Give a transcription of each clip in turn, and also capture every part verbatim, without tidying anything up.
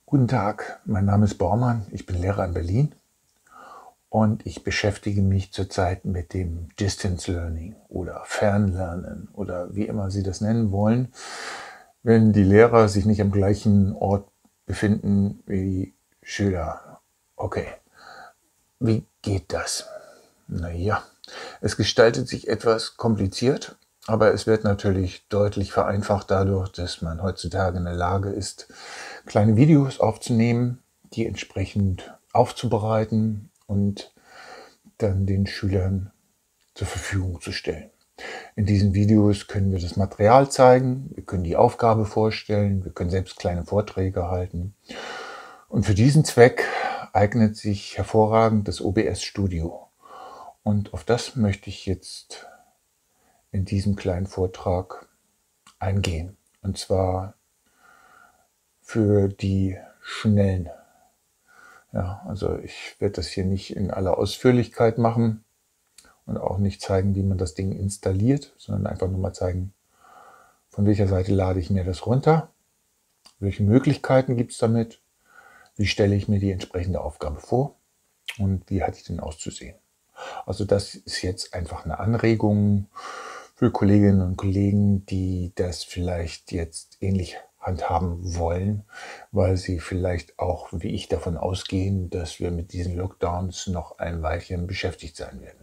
Guten Tag, mein Name ist Baumann, ich bin Lehrer in Berlin und ich beschäftige mich zurzeit mit dem Distance Learning oder Fernlernen oder wie immer Sie das nennen wollen, wenn die Lehrer sich nicht am gleichen Ort befinden wie die Schüler. Okay, wie geht das? Naja, es gestaltet sich etwas kompliziert, aber es wird natürlich deutlich vereinfacht dadurch, dass man heutzutage in der Lage ist, kleine Videos aufzunehmen, die entsprechend aufzubereiten und dann den Schülern zur Verfügung zu stellen. In diesen Videos können wir das Material zeigen, wir können die Aufgabe vorstellen, wir können selbst kleine Vorträge halten. Und für diesen Zweck eignet sich hervorragend das O B S Studio. Und auf das möchte ich jetzt in diesem kleinen Vortrag eingehen. Und zwar für die Schnellen. Ja, also ich werde das hier nicht in aller Ausführlichkeit machen und auch nicht zeigen, wie man das Ding installiert, sondern einfach nur mal zeigen, von welcher Seite lade ich mir das runter, welche Möglichkeiten gibt es damit, wie stelle ich mir die entsprechende Aufgabe vor und wie hat die denn auszusehen. Also das ist jetzt einfach eine Anregung für Kolleginnen und Kollegen, die das vielleicht jetzt ähnlich handhaben wollen, weil sie vielleicht auch, wie ich, davon ausgehen, dass wir mit diesen Lockdowns noch ein Weilchen beschäftigt sein werden.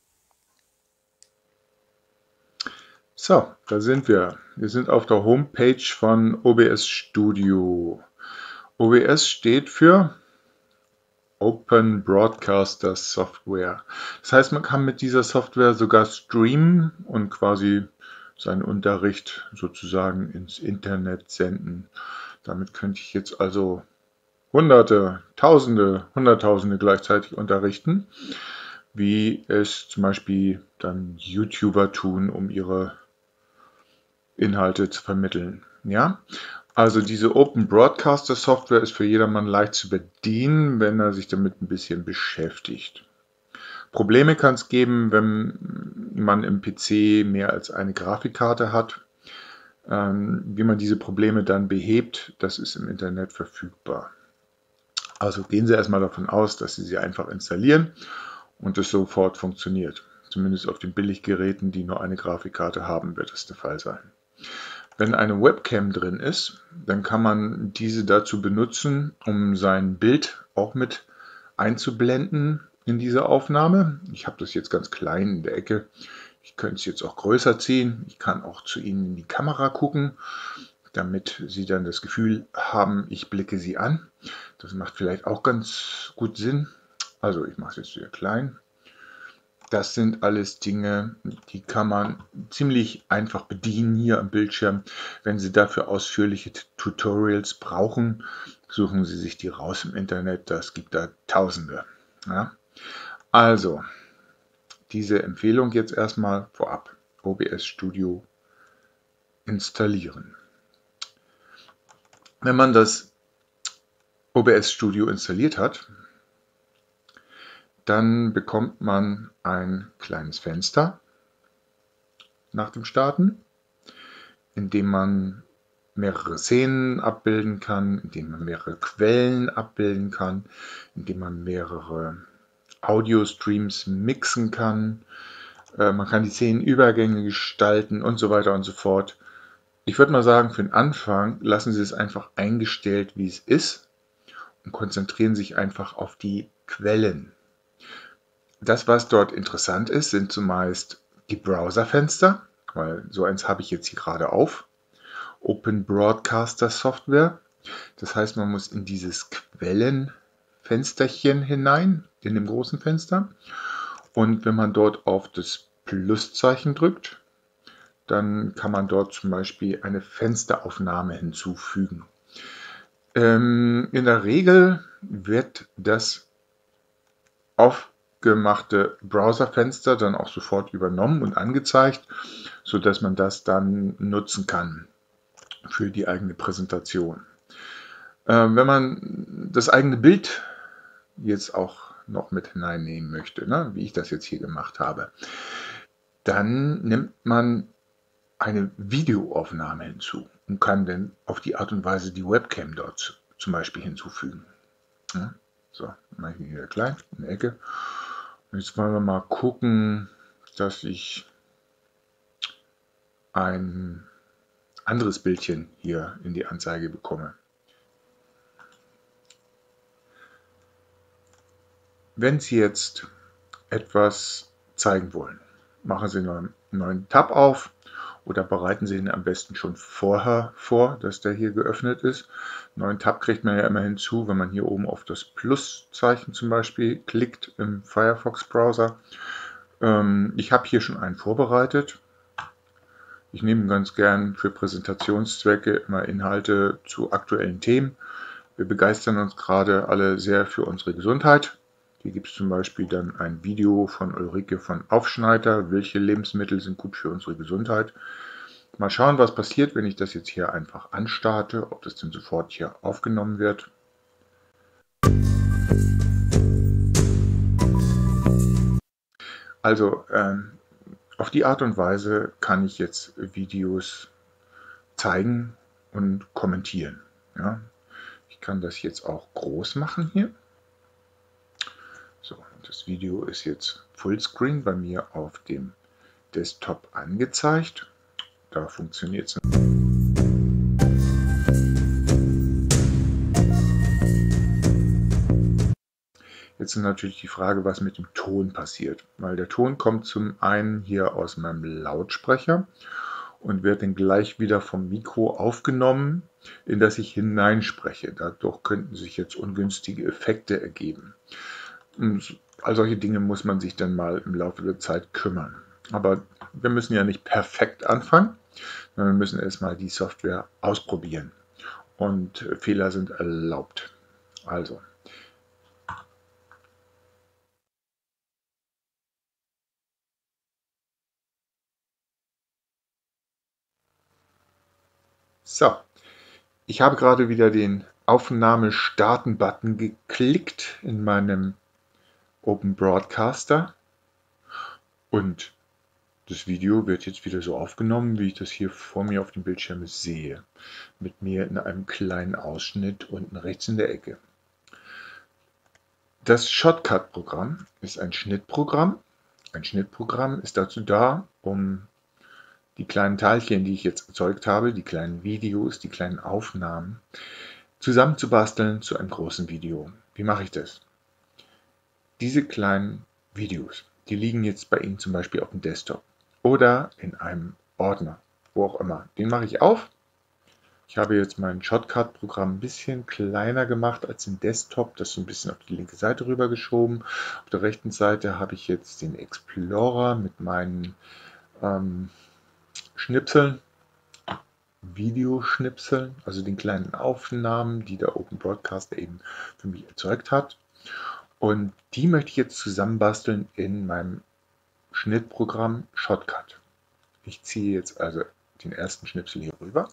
So, da sind wir. Wir sind auf der Homepage von O B S Studio. O B S steht für Open Broadcaster Software. Das heißt, man kann mit dieser Software sogar streamen und quasi seinen Unterricht sozusagen ins Internet senden. Damit könnte ich jetzt also Hunderte, Tausende, Hunderttausende gleichzeitig unterrichten, wie es zum Beispiel dann YouTuber tun, um ihre Inhalte zu vermitteln. Ja, also diese Open Broadcaster Software ist für jedermann leicht zu bedienen, wenn er sich damit ein bisschen beschäftigt. Probleme kann es geben, wenn man im P C mehr als eine Grafikkarte hat. Ähm, wie man diese Probleme dann behebt, das ist im Internet verfügbar. Also gehen Sie erstmal davon aus, dass Sie sie einfach installieren und es sofort funktioniert. Zumindest auf den Billiggeräten, die nur eine Grafikkarte haben, wird das der Fall sein. Wenn eine Webcam drin ist, dann kann man diese dazu benutzen, um sein Bild auch mit einzublenden in diese Aufnahme. Ich habe das jetzt ganz klein in der Ecke. Ich könnte es jetzt auch größer ziehen. Ich kann auch zu Ihnen in die Kamera gucken, damit Sie dann das Gefühl haben, ich blicke Sie an. Das macht vielleicht auch ganz gut Sinn. Also ich mache es jetzt wieder klein. Das sind alles Dinge, die kann man ziemlich einfach bedienen hier am Bildschirm. Wenn Sie dafür ausführliche Tutorials brauchen, suchen Sie sich die raus im Internet. Das gibt da Tausende. Ja? Also, diese Empfehlung jetzt erstmal vorab. O B S Studio installieren. Wenn man das O B S Studio installiert hat, dann bekommt man ein kleines Fenster nach dem Starten, in dem man mehrere Szenen abbilden kann, in dem man mehrere Quellen abbilden kann, in dem man mehrere Audio-Streams mixen kann. Äh, man kann die Szenenübergänge gestalten und so weiter und so fort. Ich würde mal sagen, für den Anfang lassen Sie es einfach eingestellt, wie es ist und konzentrieren sich einfach auf die Quellen. Das, was dort interessant ist, sind zumeist die Browserfenster, weil so eins habe ich jetzt hier gerade auf. Open Broadcaster Software. Das heißt, man muss in dieses Quellenfensterchen hinein, in dem großen Fenster. Und wenn man dort auf das Pluszeichen drückt, dann kann man dort zum Beispiel eine Fensteraufnahme hinzufügen. Ähm, in der Regel wird das auf gemachte Browserfenster dann auch sofort übernommen und angezeigt, sodass man das dann nutzen kann für die eigene Präsentation. Ähm, wenn man das eigene Bild jetzt auch noch mit hineinnehmen möchte, ne, wie ich das jetzt hier gemacht habe, dann nimmt man eine Videoaufnahme hinzu und kann dann auf die Art und Weise die Webcam dort zum Beispiel hinzufügen. Ja, so, mache ich hier klein in der Ecke. Und jetzt wollen wir mal gucken, dass ich ein anderes Bildchen hier in die Anzeige bekomme. Wenn Sie jetzt etwas zeigen wollen, machen Sie einen neuen Tab auf oder bereiten Sie ihn am besten schon vorher vor, dass der hier geöffnet ist. Einen neuen Tab kriegt man ja immer hinzu, wenn man hier oben auf das Pluszeichen zum Beispiel klickt im Firefox-Browser. Ähm, ich habe hier schon einen vorbereitet. Ich nehme ganz gern für Präsentationszwecke immer Inhalte zu aktuellen Themen. Wir begeistern uns gerade alle sehr für unsere Gesundheit. Hier gibt es zum Beispiel dann ein Video von Ulrike von Aufschneider, welche Lebensmittel sind gut für unsere Gesundheit. Mal schauen, was passiert, wenn ich das jetzt hier einfach anstarte, ob das denn sofort hier aufgenommen wird. Also ähm, auf die Art und Weise kann ich jetzt Videos zeigen und kommentieren. Ja. Ich kann das jetzt auch groß machen hier. So, das Video ist jetzt Fullscreen bei mir auf dem Desktop angezeigt. Da funktioniert es. Jetzt ist natürlich die Frage, was mit dem Ton passiert. Weil der Ton kommt zum einen hier aus meinem Lautsprecher und wird dann gleich wieder vom Mikro aufgenommen, in das ich hineinspreche. Dadurch könnten sich jetzt ungünstige Effekte ergeben. Und all solche Dinge muss man sich dann mal im Laufe der Zeit kümmern. Aber wir müssen ja nicht perfekt anfangen, sondern wir müssen erstmal die Software ausprobieren. Und Fehler sind erlaubt. Also. So, ich habe gerade wieder den Aufnahme starten Button geklickt in meinem Open Broadcaster und das Video wird jetzt wieder so aufgenommen, wie ich das hier vor mir auf dem Bildschirm sehe, mit mir in einem kleinen Ausschnitt unten rechts in der Ecke. Das Shotcut-Programm ist ein Schnittprogramm. Ein Schnittprogramm ist dazu da, um die kleinen Teilchen, die ich jetzt erzeugt habe, die kleinen Videos, die kleinen Aufnahmen, zusammenzubasteln zu einem großen Video. Wie mache ich das? Diese kleinen Videos, die liegen jetzt bei Ihnen zum Beispiel auf dem Desktop oder in einem Ordner, wo auch immer. Den mache ich auf. Ich habe jetzt mein Shotcut-Programm ein bisschen kleiner gemacht als den Desktop, das so ein bisschen auf die linke Seite rüber geschoben. Auf der rechten Seite habe ich jetzt den Explorer mit meinen ähm, Schnipseln, Videoschnipseln, also den kleinen Aufnahmen, die der Open Broadcaster eben für mich erzeugt hat. Und die möchte ich jetzt zusammenbasteln in meinem Schnittprogramm Shotcut. Ich ziehe jetzt also den ersten Schnipsel hier rüber.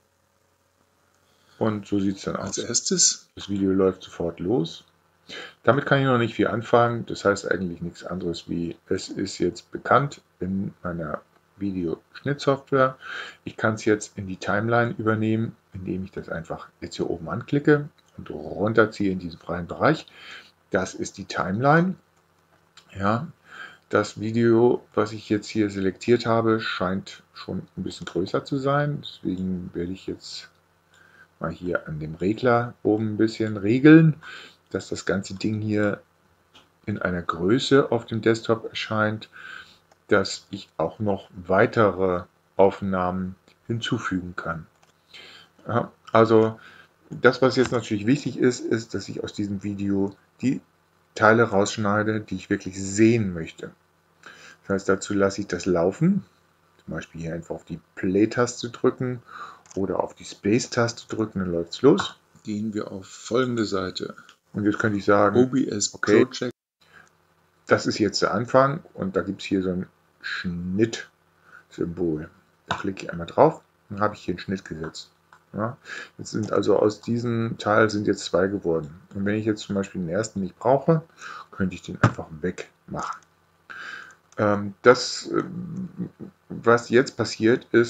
Und so sieht es dann aus. Als erstes, das Video läuft sofort los. Damit kann ich noch nicht viel anfangen. Das heißt eigentlich nichts anderes wie, es ist jetzt bekannt in meiner Videoschnittsoftware. Ich kann es jetzt in die Timeline übernehmen, indem ich das einfach jetzt hier oben anklicke und runterziehe in diesen freien Bereich. Das ist die Timeline. Ja, das Video, was ich jetzt hier selektiert habe, scheint schon ein bisschen größer zu sein. Deswegen werde ich jetzt mal hier an dem Regler oben ein bisschen regeln, dass das ganze Ding hier in einer Größe auf dem Desktop erscheint, dass ich auch noch weitere Aufnahmen hinzufügen kann. Ja, also das, was jetzt natürlich wichtig ist, ist, dass ich aus diesem Video die Teile rausschneide, die ich wirklich sehen möchte. Das heißt, dazu lasse ich das laufen. Zum Beispiel hier einfach auf die Play-Taste drücken oder auf die Space-Taste drücken, dann läuft es los. Gehen wir auf folgende Seite. Und jetzt könnte ich sagen, O B S okay, Project. Das ist jetzt der Anfang und da gibt es hier so ein Schnitt-Symbol. Da klicke ich einmal drauf und dann habe ich hier einen Schnitt gesetzt. Ja, jetzt sind also aus diesem Teil sind jetzt zwei geworden. Und wenn ich jetzt zum Beispiel den ersten nicht brauche, könnte ich den einfach wegmachen. Ähm, das, was jetzt passiert, ist,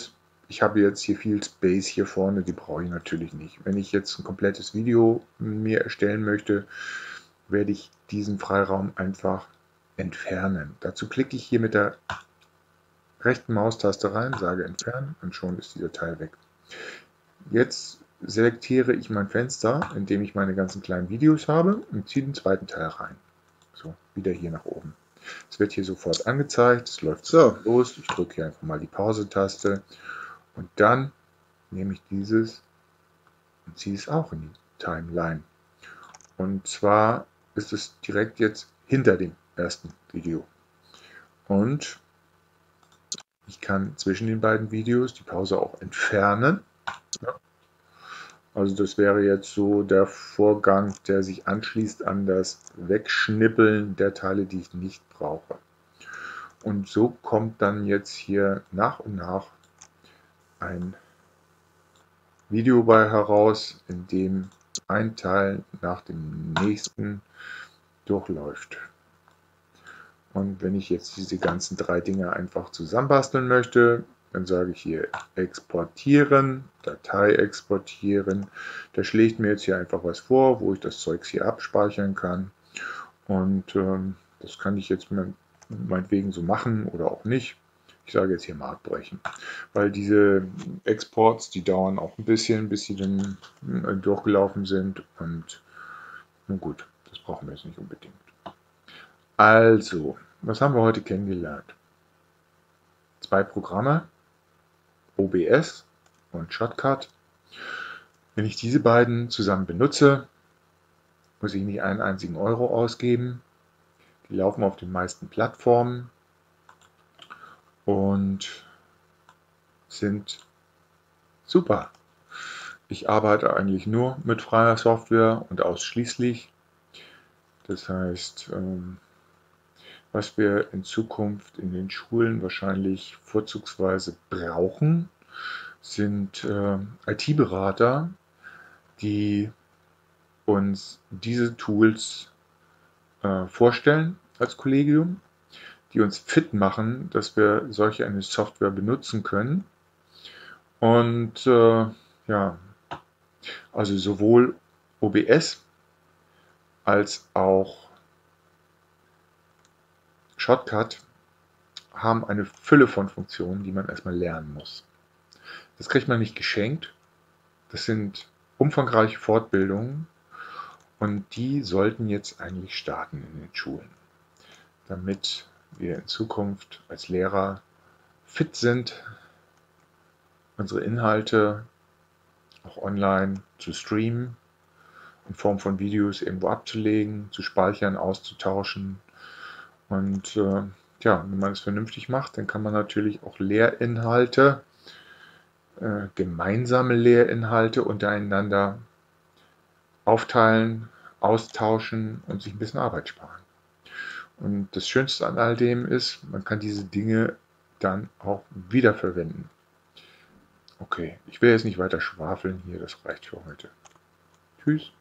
ich habe jetzt hier viel Space hier vorne, die brauche ich natürlich nicht. Wenn ich jetzt ein komplettes Video mir erstellen möchte, werde ich diesen Freiraum einfach entfernen. Dazu klicke ich hier mit der rechten Maustaste rein, sage entfernen und schon ist die Datei weg. Jetzt selektiere ich mein Fenster, in dem ich meine ganzen kleinen Videos habe und ziehe den zweiten Teil rein. So, wieder hier nach oben. Es wird hier sofort angezeigt, es läuft so los. Ich drücke hier einfach mal die Pause-Taste und dann nehme ich dieses und ziehe es auch in die Timeline. Und zwar ist es direkt jetzt hinter dem ersten Video. Und ich kann zwischen den beiden Videos die Pause auch entfernen. Ja. Also das wäre jetzt so der Vorgang, der sich anschließt an das Wegschnippeln der Teile, die ich nicht brauche. Und so kommt dann jetzt hier nach und nach ein Video bei heraus, in dem ein Teil nach dem nächsten durchläuft. Und wenn ich jetzt diese ganzen drei Dinge einfach zusammenbasteln möchte, dann sage ich hier exportieren, Datei exportieren. Der schlägt mir jetzt hier einfach was vor, wo ich das Zeugs hier abspeichern kann. Und ähm, das kann ich jetzt meinetwegen so machen oder auch nicht. Ich sage jetzt hier mal abbrechen, weil diese Exports, die dauern auch ein bisschen, bis sie dann äh, durchgelaufen sind. Und nun gut, das brauchen wir jetzt nicht unbedingt. Also, was haben wir heute kennengelernt? Zwei Programme, O B S und Shotcut. Wenn ich diese beiden zusammen benutze, muss ich nicht einen einzigen Euro ausgeben. Die laufen auf den meisten Plattformen und sind super. Ich arbeite eigentlich nur mit freier Software und ausschließlich. Das heißt, was wir in Zukunft in den Schulen wahrscheinlich vorzugsweise brauchen, sind I T-Berater, die uns diese Tools vorstellen als Kollegium, die uns fit machen, dass wir solche eine Software benutzen können. Und äh, ja, also sowohl O B S als auch Shotcut haben eine Fülle von Funktionen, die man erstmal lernen muss. Das kriegt man nicht geschenkt. Das sind umfangreiche Fortbildungen und die sollten jetzt eigentlich starten in den Schulen, damit wir in Zukunft als Lehrer fit sind, unsere Inhalte auch online zu streamen, in Form von Videos irgendwo abzulegen, zu speichern, auszutauschen. Und äh, ja, wenn man es vernünftig macht, dann kann man natürlich auch Lehrinhalte, äh, gemeinsame Lehrinhalte untereinander aufteilen, austauschen und sich ein bisschen Arbeit sparen. Und das Schönste an all dem ist, man kann diese Dinge dann auch wiederverwenden. Okay, ich will jetzt nicht weiter schwafeln hier, das reicht für heute. Tschüss.